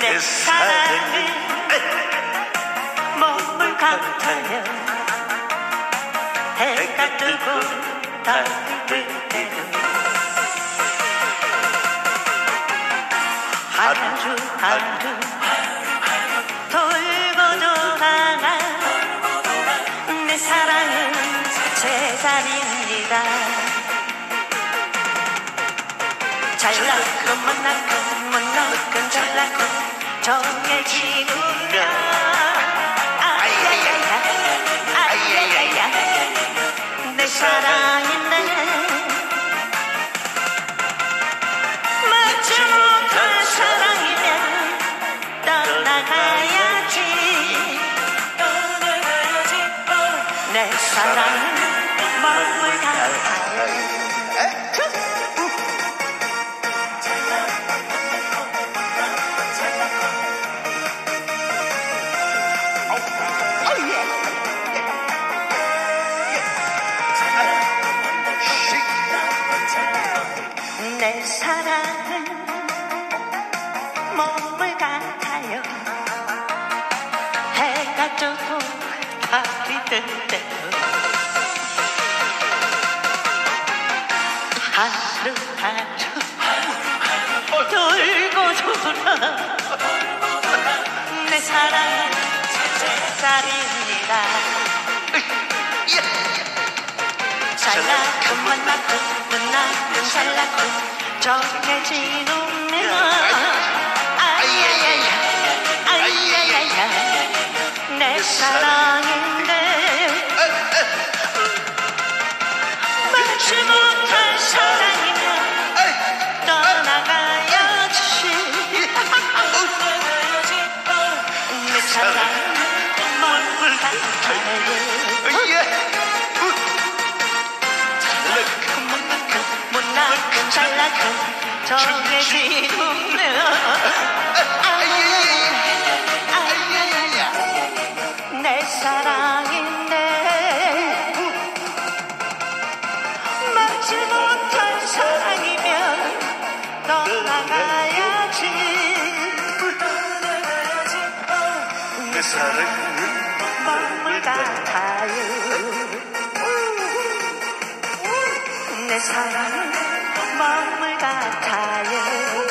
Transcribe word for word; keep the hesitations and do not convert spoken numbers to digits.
내 사랑은 먹물 같아요. 해가 뜨고 달이 뜰 때도 하루 하루 돌고 돌아가 내 사랑은 제자리입니다. 잘나고 못나고 못나고 잘나고 정해지구나. 아야야야 아야야야 내 사랑이네. 맞지 못할 사랑이면 떠나가야지. 내 사랑은 먹물 같아요. 내 사랑은 먹물 같아요. 해가 뜨고 달이 뜰 때도 하루 하루 돌고 돌아 내 사랑은 제자리입니다. 잘나고 못나고 못나고 잘나고 정해지는 아야야야 아야야야 내 사랑인데 맞지 못할 사랑이면 떠나가야지. 내 사랑은 먹물 같아요. 못나고 잘나고 정해지는 아야야야 내 사랑인데 맞지 못할 사랑이면 떠나가야지. 내 사랑은 먹물 같아요. 내 사랑은 먹물 같아요.